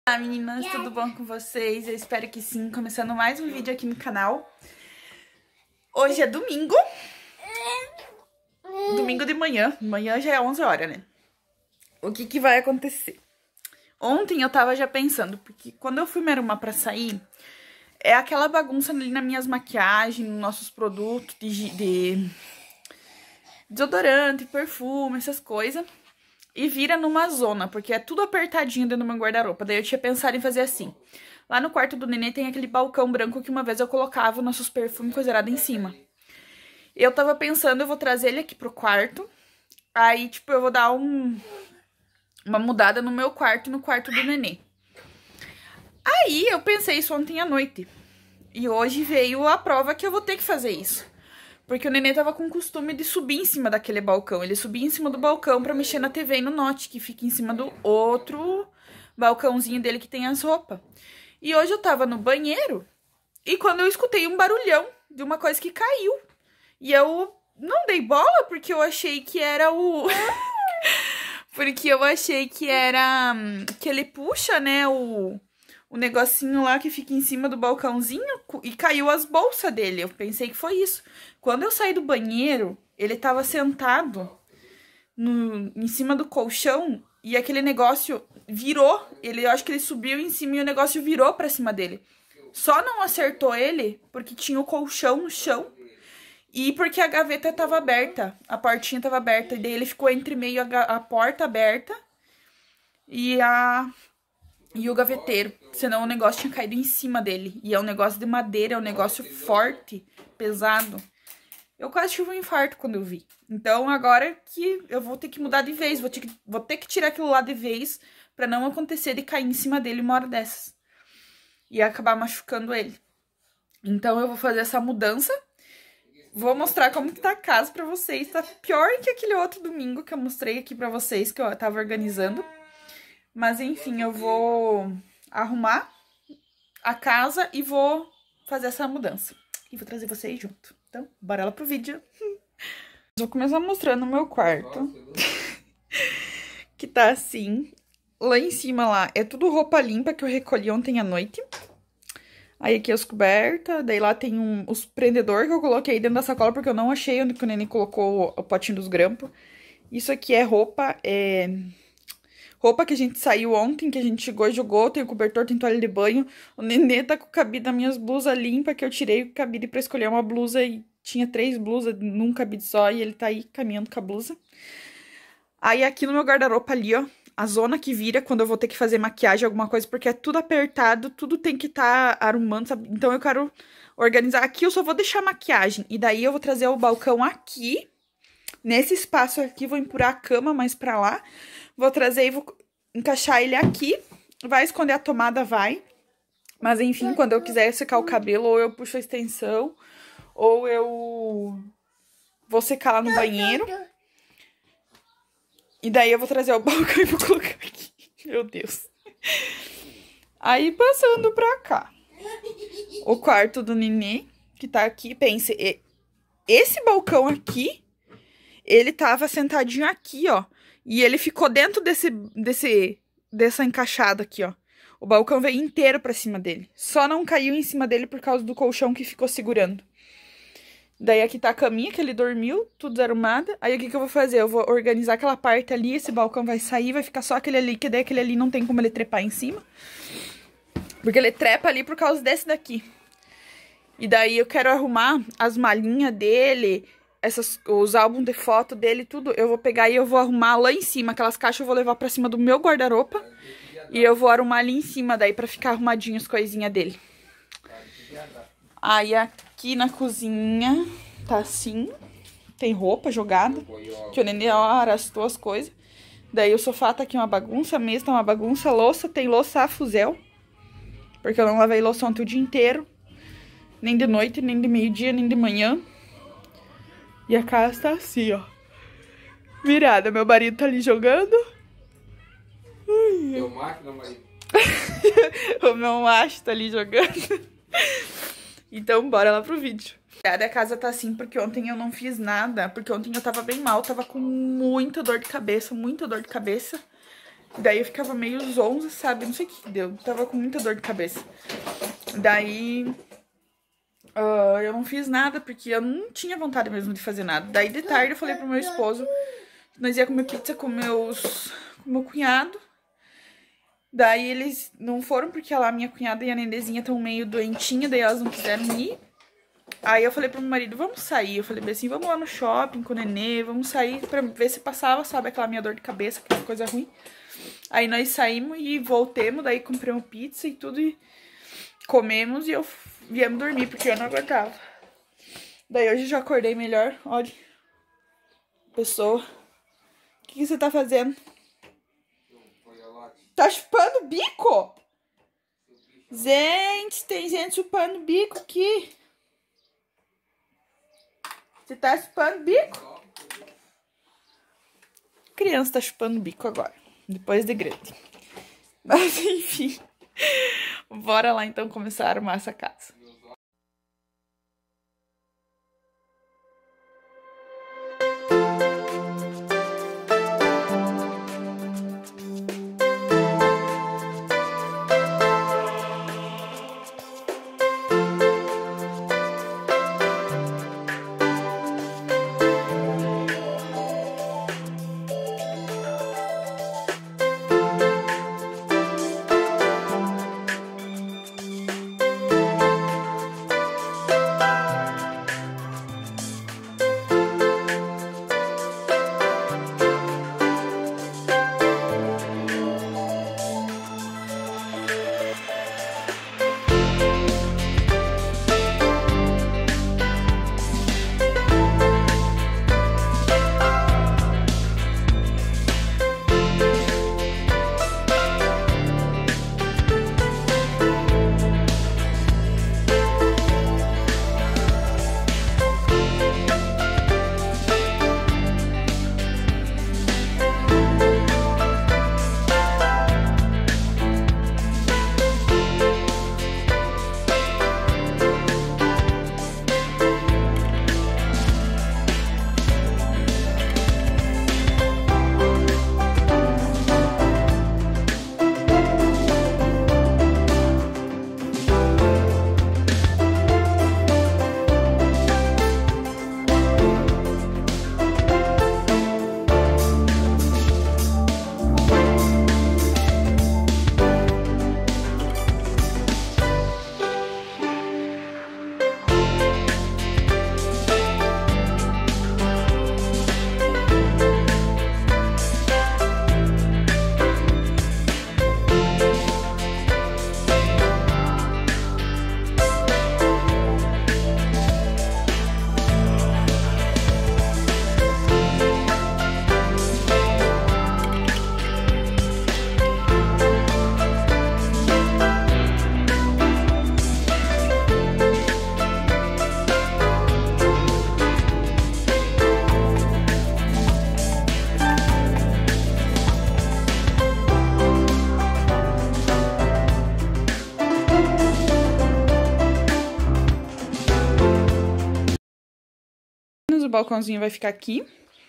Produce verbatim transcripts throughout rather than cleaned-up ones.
Olá meninas, tudo bom com vocês? Eu espero que sim, começando mais um vídeo aqui no canal. Hoje é domingo. Domingo de manhã, amanhã já é onze horas, né? O que que vai acontecer? Ontem eu tava já pensando, porque quando eu fui me arrumar pra sair, é aquela bagunça ali nas minhas maquiagens, nos nossos produtos de, de desodorante, perfume, essas coisas. E vira numa zona, porque é tudo apertadinho dentro do meu guarda-roupa. Daí eu tinha pensado em fazer assim. Lá no quarto do nenê tem aquele balcão branco que uma vez eu colocava os nossos perfumes coisarados em cima. Eu tava pensando, eu vou trazer ele aqui pro quarto. Aí, tipo, eu vou dar um, uma mudada no meu quarto e no quarto do nenê. Aí eu pensei isso ontem à noite. E hoje veio a prova que eu vou ter que fazer isso. Porque o nenê tava com o costume de subir em cima daquele balcão. Ele subia em cima do balcão pra mexer na T V e no Note, que fica em cima do outro balcãozinho dele que tem as roupas. E hoje eu tava no banheiro e quando eu escutei um barulhão de uma coisa que caiu. E eu não dei bola porque eu achei que era o... porque eu achei que era... que ele puxa, né, o... o negocinho lá que fica em cima do balcãozinho e caiu as bolsas dele. Eu pensei que foi isso. Quando eu saí do banheiro, ele tava sentado no, em cima do colchão e aquele negócio virou. Ele, eu acho que ele subiu em cima e o negócio virou pra cima dele. Só não acertou ele porque tinha o colchão no chão e porque a gaveta tava aberta. A portinha tava aberta. E daí ele ficou entre meio a, a porta aberta e a... e o gaveteiro, senão o negócio tinha caído em cima dele. E é um negócio de madeira, é um negócio forte, pesado. Eu quase tive um infarto quando eu vi. Então agora que eu vou ter que mudar de vez, vou ter que, vou ter que tirar aquilo lá de vez pra não acontecer de cair em cima dele uma hora dessas. E acabar machucando ele. Então eu vou fazer essa mudança. Vou mostrar como que tá a casa pra vocês. Tá pior que aquele outro domingo que eu mostrei aqui pra vocês, que eu tava organizando. Mas, enfim, eu vou arrumar a casa e vou fazer essa mudança. E vou trazer vocês junto. Então, bora lá pro vídeo. Vou começar mostrando o meu quarto. Que tá assim. Lá em cima, lá, é tudo roupa limpa que eu recolhi ontem à noite. Aí aqui as cobertas. Daí lá tem um, os prendedores que eu coloquei dentro da sacola, porque eu não achei onde que o neném colocou o potinho dos grampos. Isso aqui é roupa, é... roupa que a gente saiu ontem, que a gente chegou e jogou, tem o cobertor, tem toalha de banho. O nenê tá com o cabide das minhas blusas limpas, que eu tirei o cabide pra escolher uma blusa e tinha três blusas num cabide só e ele tá aí caminhando com a blusa. Aí aqui no meu guarda-roupa ali, ó, a zona que vira quando eu vou ter que fazer maquiagem, alguma coisa, porque é tudo apertado, tudo tem que tá arrumando, sabe? Então eu quero organizar aqui, eu só vou deixar maquiagem. E daí eu vou trazer o balcão aqui, nesse espaço aqui, vou empurrar a cama mais pra lá. Vou trazer e vou encaixar ele aqui. Vai esconder a tomada, vai. Mas, enfim, quando eu quiser secar o cabelo, ou eu puxo a extensão, ou eu vou secar lá no banheiro. E daí eu vou trazer o balcão e vou colocar aqui. Meu Deus. Aí, passando pra cá. O quarto do nenê, que tá aqui. Pense, esse balcão aqui, ele tava sentadinho aqui, ó. E ele ficou dentro desse, desse, dessa encaixada aqui, ó. O balcão veio inteiro pra cima dele. Só não caiu em cima dele por causa do colchão que ficou segurando. Daí aqui tá a caminha que ele dormiu, tudo desarrumado. Aí o que que eu vou fazer? Eu vou organizar aquela parte ali, esse balcão vai sair, vai ficar só aquele ali, que daí aquele ali não tem como ele trepar em cima. Porque ele trepa ali por causa desse daqui. E daí eu quero arrumar as malinhas dele... Essas, os álbuns de foto dele, tudo, eu vou pegar e eu vou arrumar lá em cima. Aquelas caixas eu vou levar pra cima do meu guarda-roupa. E eu vou arrumar ali em cima daí pra ficar arrumadinho as coisinhas dele. Aí aqui na cozinha tá assim. Tem roupa jogada. Que o nenê, ó, arrastou as coisas. Daí o sofá tá aqui uma bagunça, a mesa tá uma bagunça. A louça, tem louça a fuzel. Porque eu não lavei louça ontem o dia inteiro. Nem de noite, nem de meio-dia, nem de manhã. E a casa tá assim, ó. Virada. Meu marido tá ali jogando. Teu máquina, marido? O meu macho tá ali jogando. Então, bora lá pro vídeo. A casa tá assim porque ontem eu não fiz nada. Porque ontem eu tava bem mal. Tava com muita dor de cabeça. Muita dor de cabeça. Daí eu ficava meio zonza, sabe? Não sei o que deu. Tava com muita dor de cabeça. Daí uh, eu não fiz nada, porque eu não tinha vontade mesmo de fazer nada. Daí de tarde eu falei pro meu esposo que nós ia comer pizza com meus com meu cunhado. Daí eles não foram, porque lá minha cunhada e a Nendezinha estão meio doentinha, daí elas não quiseram ir. Aí eu falei pro meu marido, vamos sair. Eu falei assim, vamos lá no shopping com o Nenê, vamos sair pra ver se passava, sabe, aquela minha dor de cabeça, aquela coisa ruim. Aí nós saímos e voltemos, daí compramos pizza e tudo, e comemos e eu viemos dormir, porque eu não aguentava. Daí hoje eu já acordei melhor, olha. Pessoa, o que, que você tá fazendo? Tá chupando o bico? Gente, tem gente chupando o bico aqui. Você tá chupando o bico? A criança tá chupando o bico agora, depois de grande. Mas enfim, bora lá então começar a arrumar essa casa. O balcãozinho vai ficar aqui.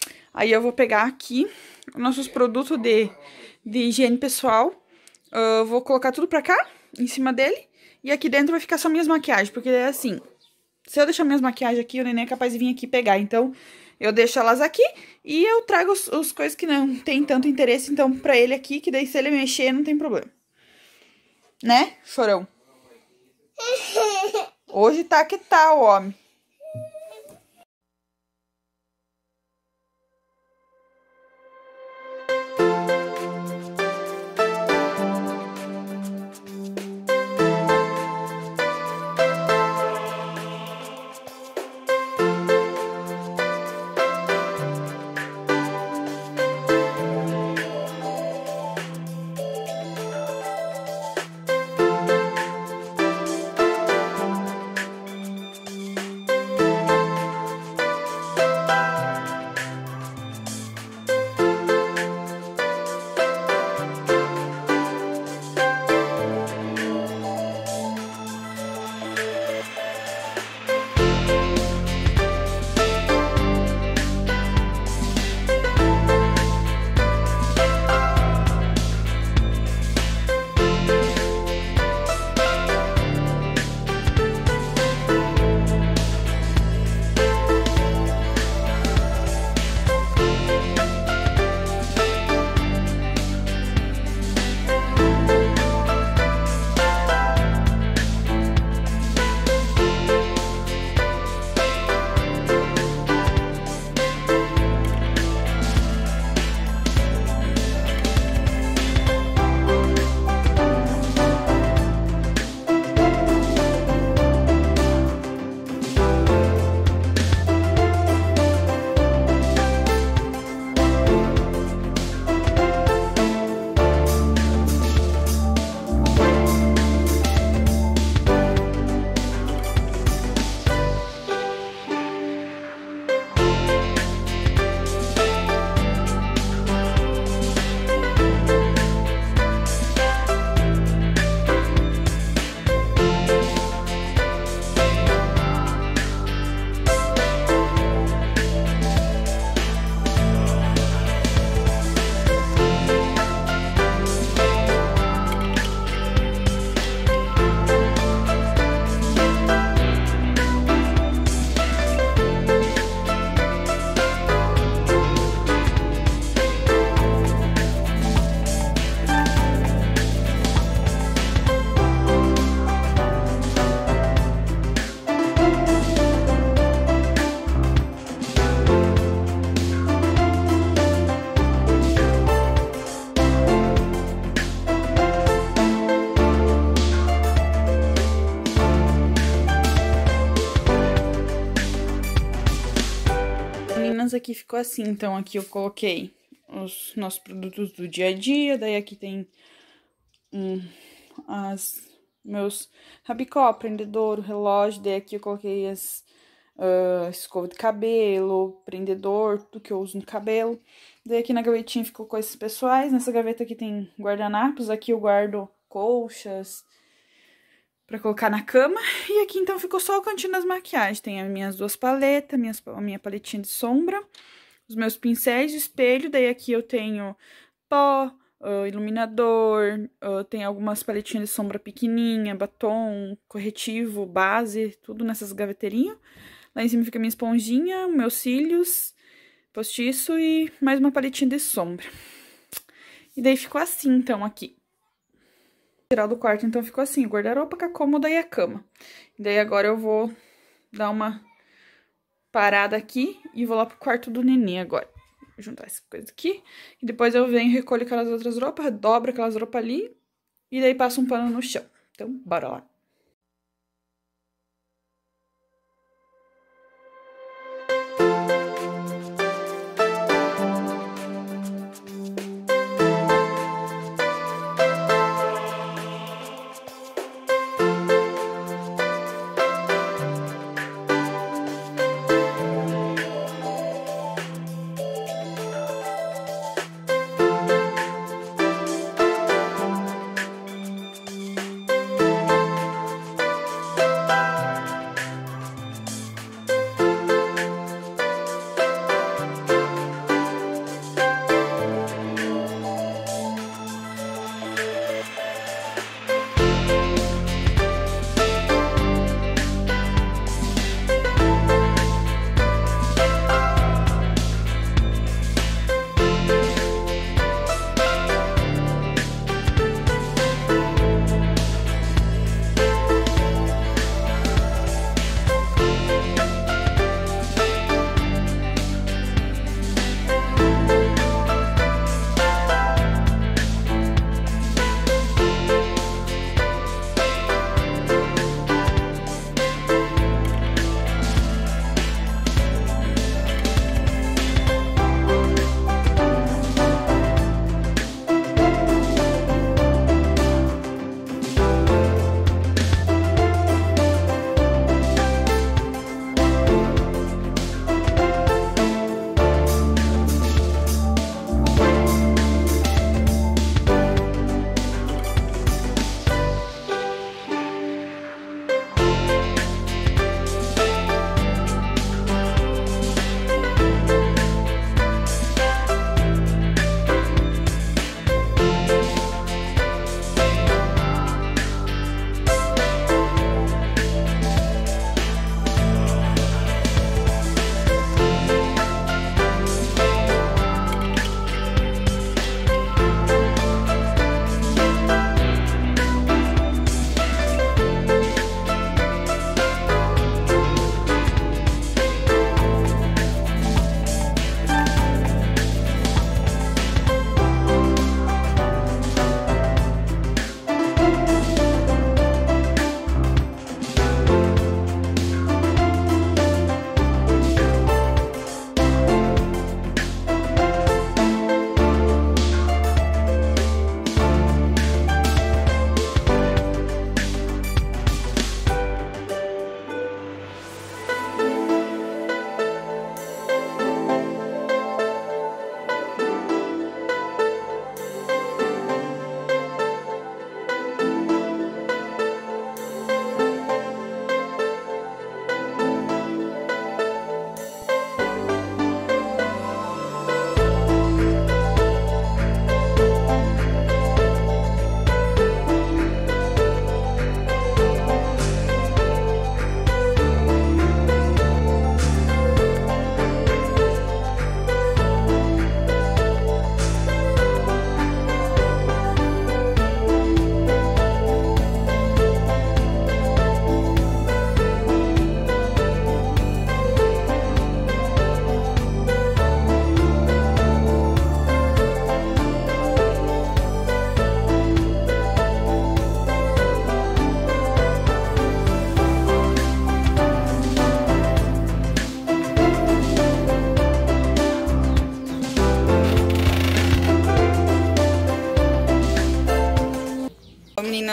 Aí eu vou pegar aqui nossos produtos de, de higiene pessoal. Eu vou colocar tudo pra cá, em cima dele. E aqui dentro vai ficar só minhas maquiagens, porque é assim, se eu deixar minhas maquiagens aqui, o Nenê é capaz de vir aqui pegar. Então, eu deixo elas aqui e eu trago os, os coisas que não tem tanto interesse, então, pra ele aqui, que daí se ele mexer, não tem problema. Né, chorão? Hoje tá que tá, o homem. aqui ficou assim. Então, aqui eu coloquei os nossos produtos do dia a dia. Daí, aqui tem um, as, meus rabicó, prendedor, relógio. Daí, aqui eu coloquei as uh, escova de cabelo, prendedor, tudo que eu uso no cabelo. Daí, aqui na gavetinha ficou coisas pessoais. Nessa gaveta aqui tem guardanapos. Aqui eu guardo colchas pra colocar na cama. E aqui, então, ficou só o cantinho das maquiagens. Tem as minhas duas paletas, minhas, a minha paletinha de sombra, os meus pincéis de espelho. Daí, aqui eu tenho pó, uh, iluminador, uh, tem algumas paletinhas de sombra pequenininha, batom, corretivo, base, tudo nessas gaveteirinhas. Lá em cima fica minha esponjinha, meus cílios, postiço e mais uma paletinha de sombra. E daí, ficou assim, então, aqui. Geral do quarto, então, ficou assim, o guarda-roupa, com a cômoda e a cama. E daí, agora eu vou dar uma parada aqui e vou lá pro quarto do neném agora. Vou juntar essa coisa aqui. E depois eu venho, recolho aquelas outras roupas, dobro aquelas roupas ali e daí passo um pano no chão. Então, bora lá.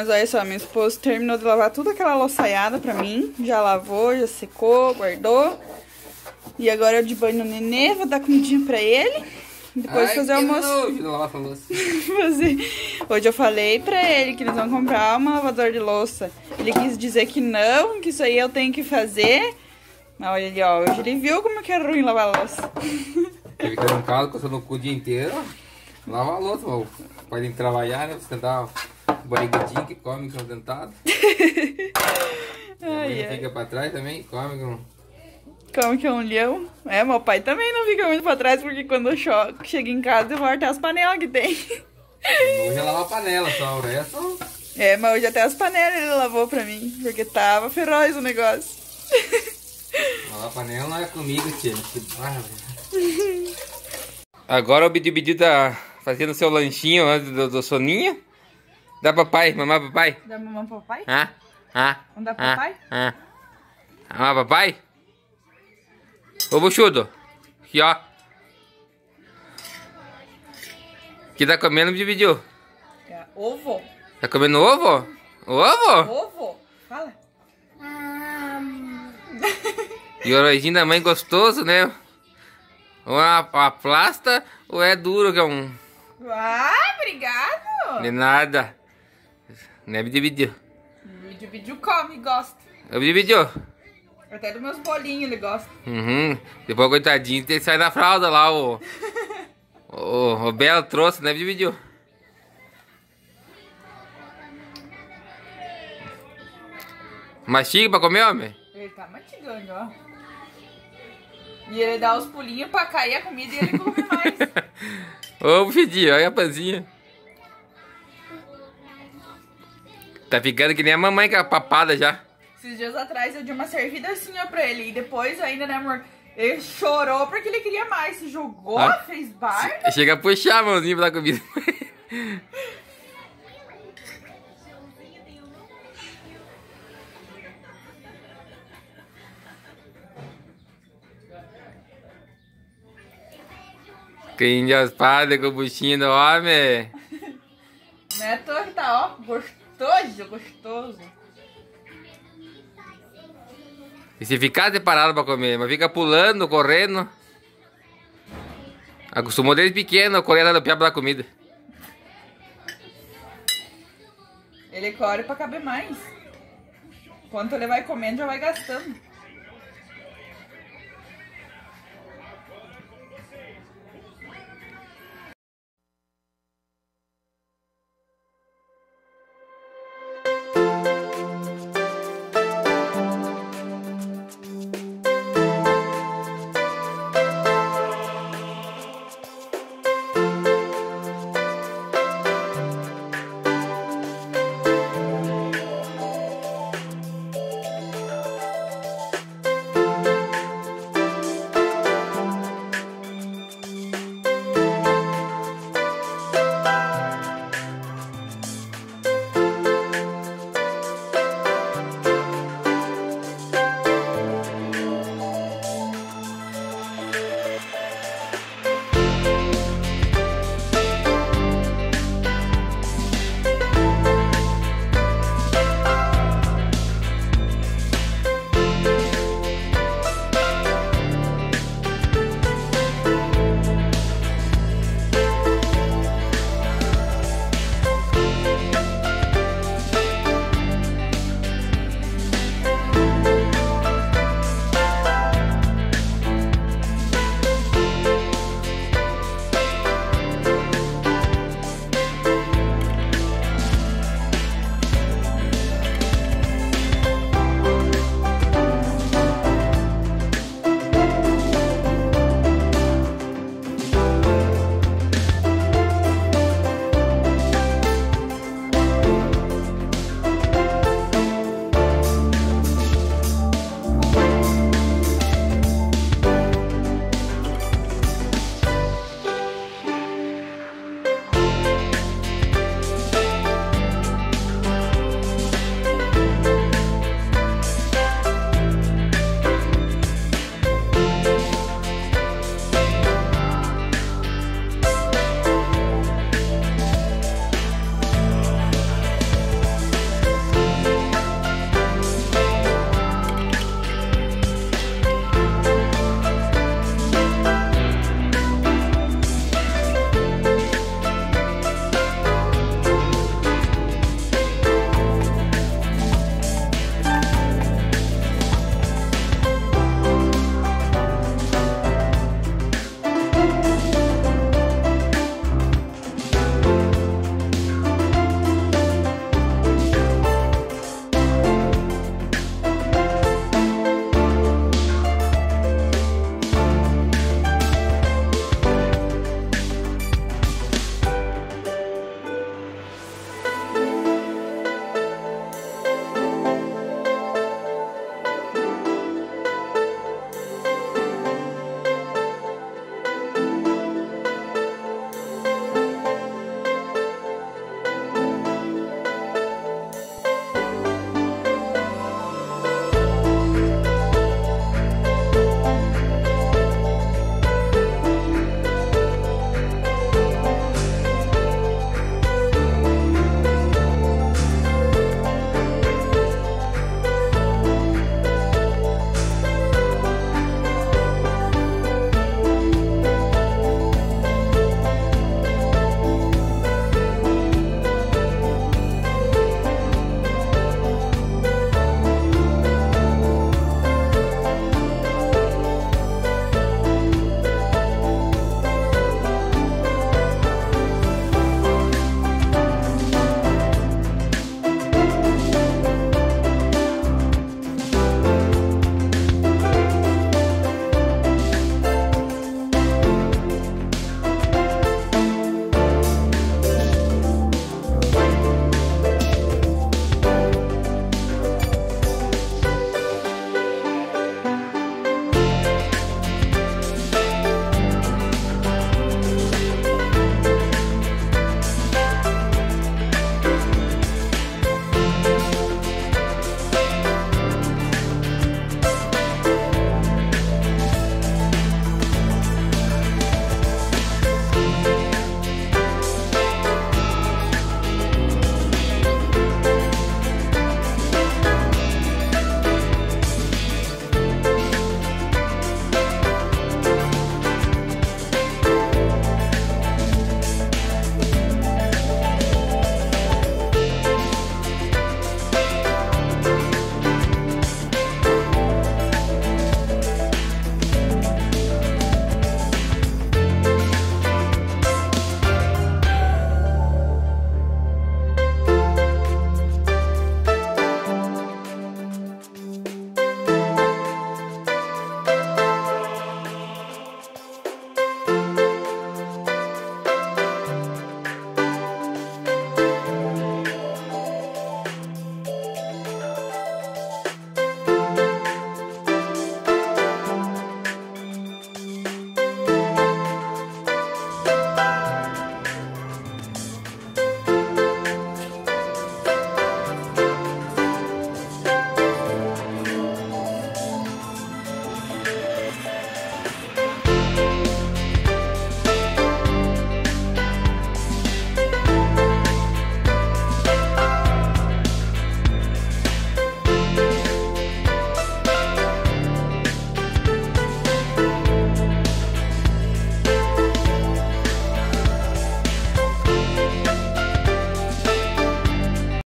Mas olha só, meu esposo terminou de lavar toda aquela louçaiada pra mim. Já lavou, já secou, guardou. E agora eu de banho no nenê, vou dar comidinha pra ele. Depois Ai, fazer o almoço. fazer. Hoje eu falei pra ele que nós vamos comprar uma lavadora de louça. Ele quis dizer que não, que isso aí eu tenho que fazer. Mas olha ali, ó. Hoje ele viu como que é ruim lavar a louça. Ele fica no carro, coçando o cu o dia inteiro. Lava a louça, mano. Pode ir trabalhar, né? Você dá um barriguinho que come com os dentados. Ai, ai. Fica pra trás também, come com... Como que é um leão? É, meu pai também não fica muito pra trás, porque quando eu chego em casa eu vou até as panelas que tem. Hoje eu lavo a panela só, o resto... É, mas hoje até as panelas ele lavou pra mim, porque tava feroz o negócio. Lavar a panela não é comigo, tia. Que barra. Agora o Bidiu Bidiu tá fazendo seu lanchinho antes do, do soninho. Dá papai, mamar papai? Dá mamar papai? Ah, ah, Vamos dar ah, papai? Ah, ah. Mamar papai? Ô, buchudo. Aqui, ó. Que tá comendo, Bidiu Bidiu? É, ovo. Tá comendo ovo? Ovo? Ovo? Fala. E o orozinho da mãe gostoso, né? Ou é uma, uma plasta ou é duro, que é um... Ah, obrigado. De nada. Né, Bidiu Bidiu? Bidiu Bidiu come, gosta. Ô, Bidiu Bidiu. Até dos meus bolinhos ele gosta. Uhum. Depois, coitadinho, tem que sair da fralda lá, o... o, o Belo trouxe, né, Bidiu Bidiu? Mastiga pra comer, homem? Ele tá mastigando, ó. E ele dá os pulinhos pra cair a comida e ele come mais. Ô, Bidinho, olha a panzinha. Tá ficando que nem a mamãe com a papada já. Esses dias atrás eu dei uma servida assim, ó, pra ele. E depois ainda, né, amor? Ele chorou porque ele queria mais. Se jogou, ah, fez bar. Chega a puxar a mãozinha pra dar comida. Quem de espada com o buchinho do homem. Neto tá, ó, gostoso, gostoso. E se ficar separado pra comer, mas fica pulando, correndo. Acostumou desde pequeno a correr atrás do piá pra dar comida. Ele corre pra caber mais. Quanto ele vai comendo, já vai gastando.